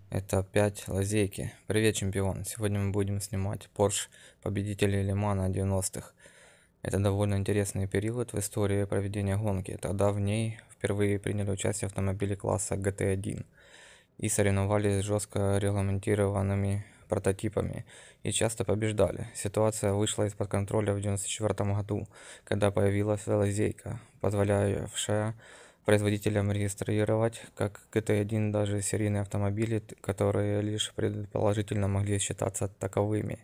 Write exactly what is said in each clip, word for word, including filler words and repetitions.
Это опять лазейки. Привет, чемпион. Сегодня мы будем снимать Porsche победителей Лимана девяностых. Это довольно интересный период в истории проведения гонки. Тогда в ней впервые приняли участие автомобили класса джи ти один и соревновались с жестко регламентированными прототипами и часто побеждали. Ситуация вышла из-под контроля в девяносто четвёртом году, когда появилась лазейка, позволяющая производителям регистрировать как джи ти один даже серийные автомобили, которые лишь предположительно могли считаться таковыми.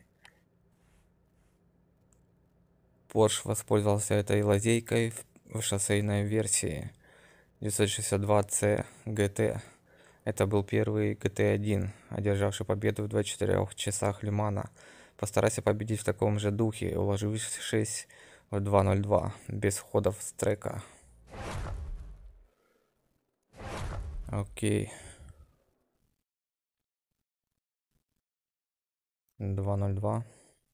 Porsche воспользовался этой лазейкой в шоссейной версии девятьсот шестьдесят два си джи ти. Это был первый джи ти один, одержавший победу в двадцати четырёх часах Лимана. Постарайся победить в таком же духе, уложившись в два ноль два, без входов с трека. Окей. два ноль два.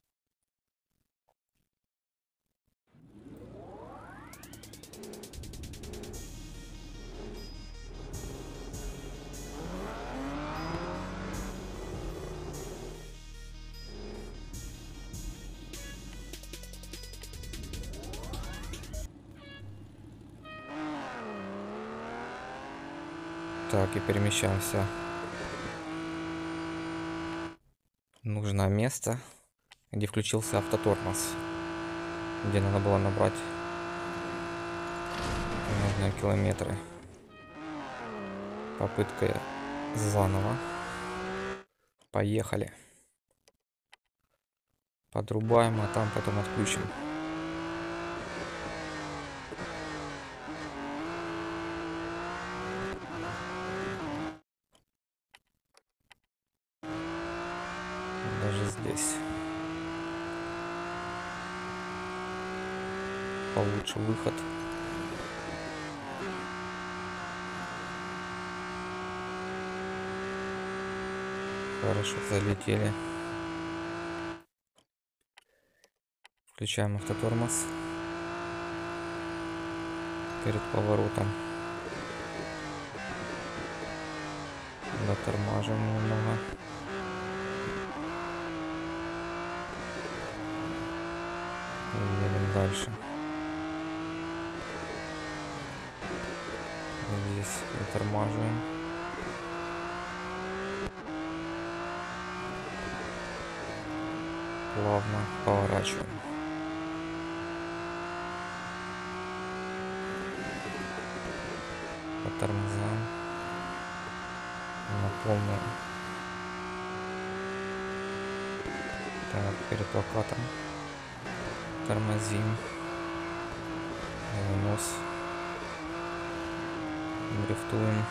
Так, и перемещаемся в нужное место, где включился автотормоз, где надо было набрать нужные километры. Попытка заново. Поехали. Подрубаем, а там потом отключим. Даже здесь получше выход. Хорошо залетели. Включаем автотормоз перед поворотом. Дотормаживаем немного. И едем дальше. Здесь дотормаживаем. Плавно поворачиваем. По тормозам на полную. Так, перед плакатом тормозим. Нос. Дрифтуем.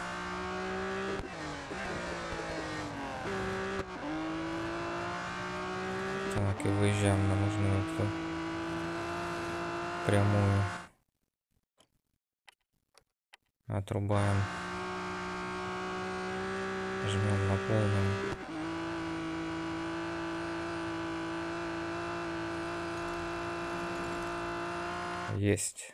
Так, и выезжаем на нужную прямую. Отрубаем. Жмем на полную. Есть.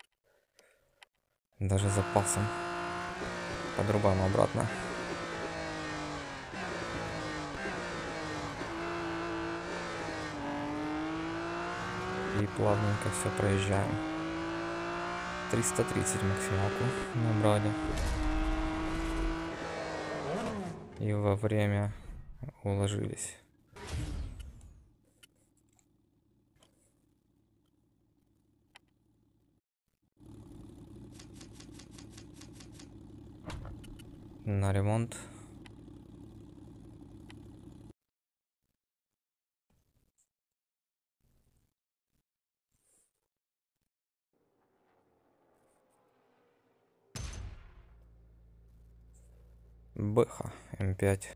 Даже запасом. Подрубаем обратно. И плавненько все проезжаем. триста тридцать максималку набрали. И во время уложились. На ремонт. Бэха эм пять.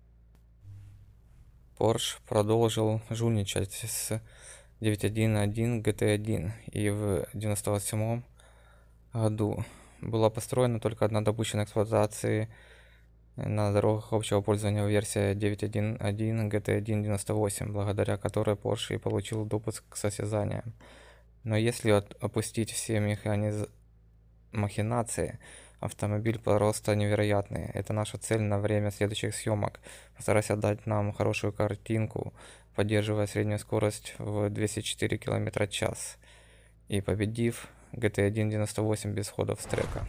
Porsche продолжил жульничать с девять один один джи ти один, и в девяносто восьмом году была построена только одна допущенная эксплуатации на дорогах общего пользования версия девять один один джи ти один девяносто восемь, благодаря которой Porsche и получил допуск к состязаниям. Но если от, опустить все механиз... махинации, Автомобиль просто невероятный. Это наша цель на время следующих съемок. Постарайся дать нам хорошую картинку, поддерживая среднюю скорость в двести четыре километра в час. И победив джи ти один девяносто восемь без ходов с трека.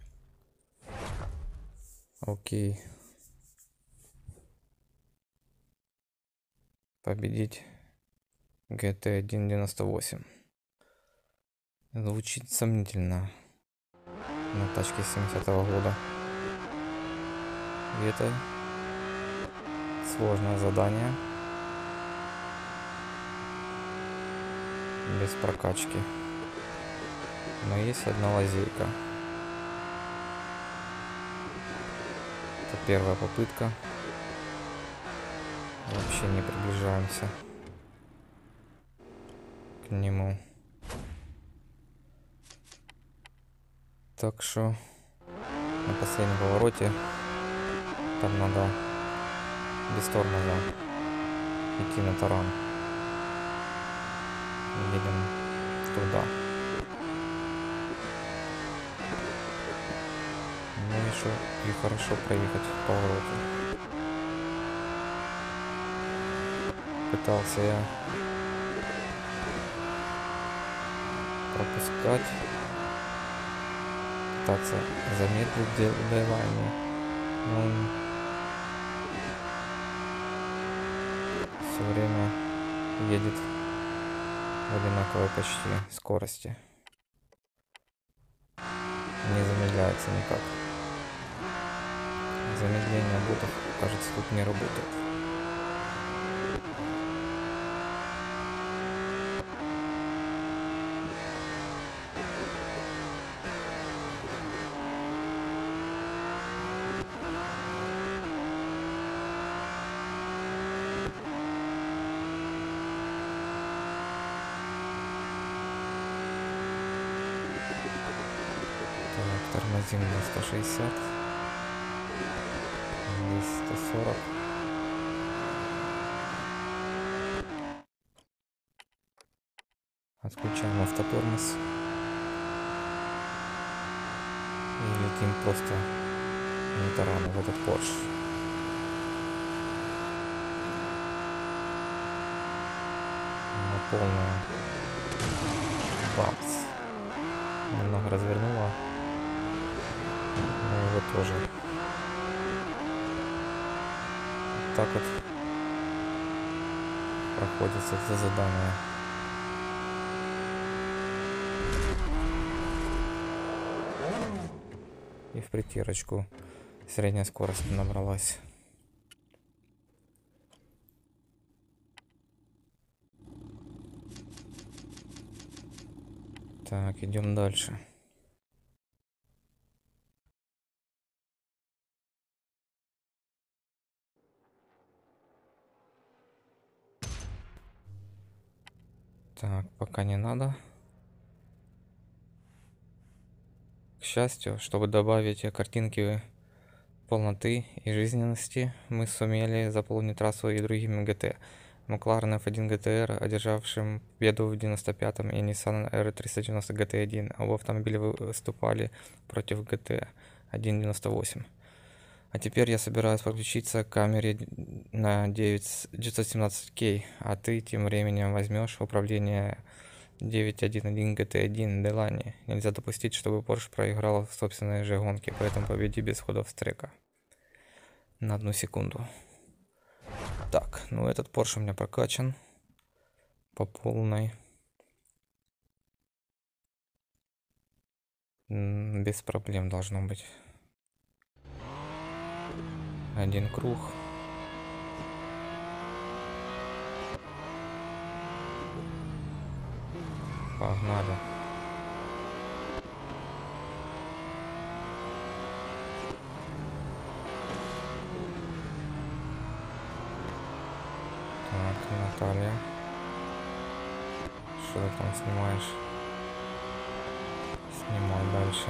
Окей. Победить джи ти один девяносто восемь. Звучит сомнительно на тачке семидесятого года. И это сложное задание. Без прокачки. Но есть одна лазейка. Это первая попытка. Вообще не приближаемся к нему. Так что на последнем повороте там надо без тормоза идти на таран. Едем туда. Ну еще и хорошо проехать в повороте. Пытался я пропускать, пытаться замедлить дедлайны, но он все время едет в одинаковой почти скорости, не замедляется никак. Замедление ботов, кажется, тут не работает. Так, тормозим на сто шестьдесят. Здесь сто сорок. Отключаем автотормоз. И летим просто на таран в этот Porsche. На полную бамс. Немного развернула. Но его тоже. Так вот проходит это задание. И в притирочку средняя скорость набралась. Так, идем дальше. Так, пока не надо. К счастью, чтобы добавить картинки полноты и жизненности, мы сумели заполнить трассу и другими джи ти. Макларен эф один джи ти ар, одержавшим победу в девяносто пятом, и Nissan эр триста девяносто джи ти один. Оба автомобиля выступали против джи ти один девяносто восемь. А теперь я собираюсь подключиться к камере на девятьсот семнадцать кей, а ты тем временем возьмешь управление девятьсот одиннадцать джи ти один Делани. Нельзя допустить, чтобы Porsche проиграл в собственной же гонке, поэтому победи без ходов с трека. На одну секунду. Так, ну этот Porsche у меня прокачан по полной. Без проблем должно быть. Один круг. Погнали. Так, Наталья. Что ты там снимаешь? Снимай дальше.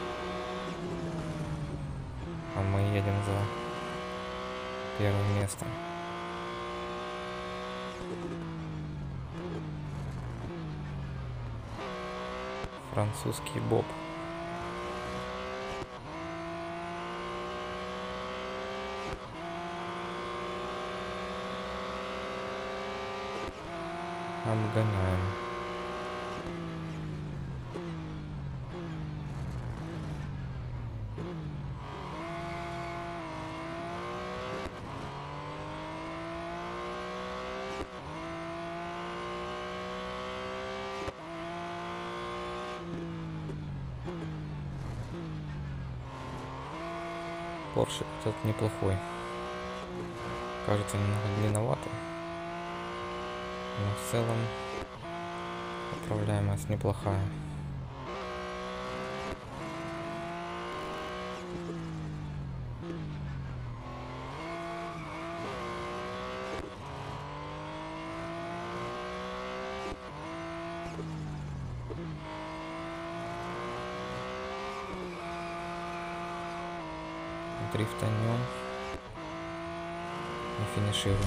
А мы едем за первым местом. Французский Боб. Обгоняем. Поршик этот неплохой. Кажется, немного длинноватый. Но в целом управляемость неплохая. Дрифтанем и финишируем.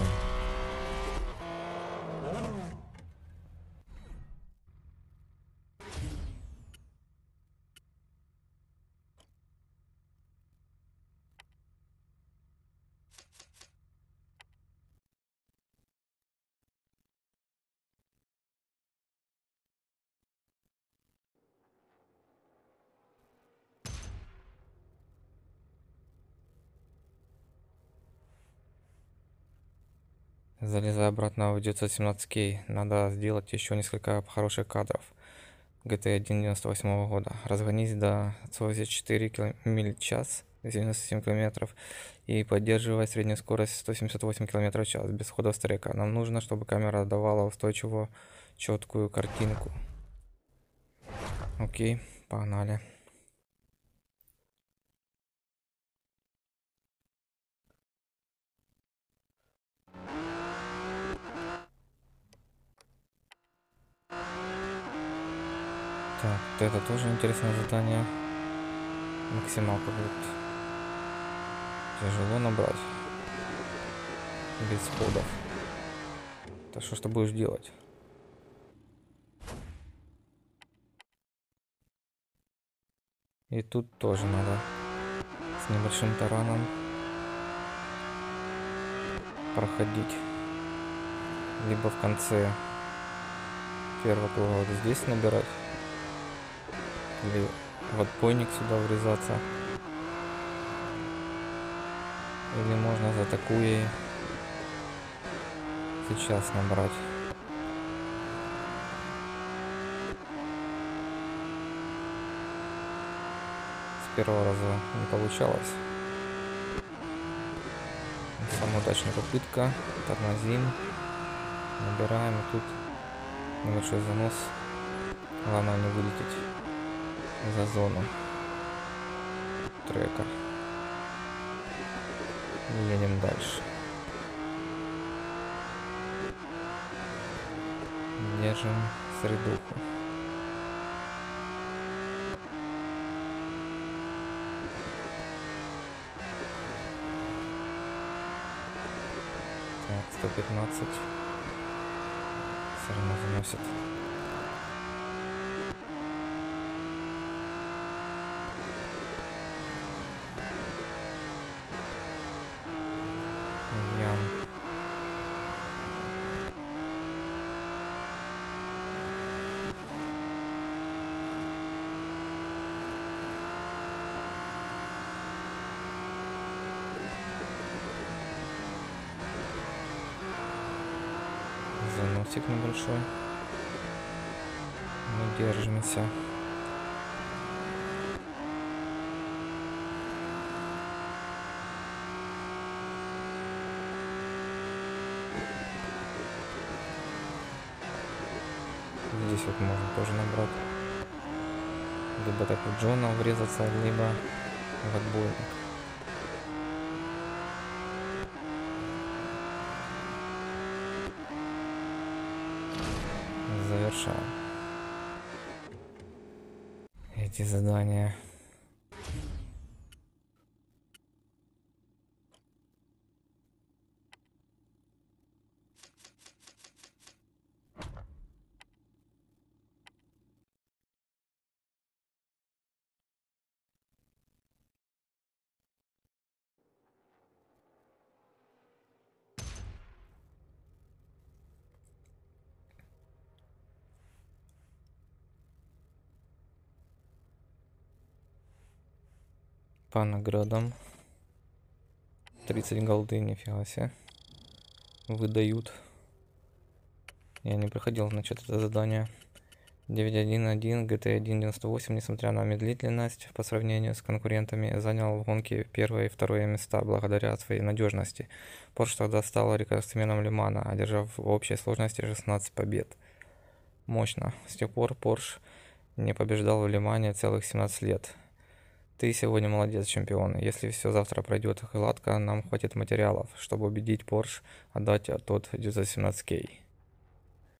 Залезая обратно в девятьсот семнадцать кей, надо сделать еще несколько хороших кадров. джи ти один девяносто восьмого года. Разгонись до восемьдесят четыре миль в час, девяносто семь километров, и поддерживай среднюю скорость сто семьдесят восемь километров в час без хода с трека. Нам нужно, чтобы камера давала устойчивую четкую картинку. Окей, погнали. Так, вот это тоже интересное задание. Максималка будет тяжело набрать без ходов. Так что, что будешь делать? И тут тоже надо с небольшим тараном проходить. Либо в конце первого круга вот здесь набирать, или в отбойник сюда врезаться, или можно за такую сейчас набрать. С первого раза не получалось. Самая удачная попытка. Тормозим, набираем, и тут небольшой занос. Главное не вылететь за зону трека. И едем дальше. Держим средуху. Так, сто пятнадцать. Все равно заносит. Ям. Заносик небольшой. Мы держимся. Здесь вот можно тоже набрать. Либо так в Джона врезаться, либо в отбойник. Завершаем эти задания. По наградам. тридцать голды, нифига себе. Выдают. Я не проходил, значит, это задание. девять один один, джи ти один девяносто восемь, несмотря на медлительность по сравнению с конкурентами, занял в гонке первое и второе места благодаря своей надежности. Porsche тогда стал рекордсменом Лимана, одержав в общей сложности шестнадцать побед. Мощно. С тех пор Porsche не побеждал в Лимане целых семнадцать лет. Ты сегодня молодец, чемпион. Если все завтра пройдет гладко, нам хватит материалов, чтобы убедить Porsche отдать тот девятьсот семнадцать кей.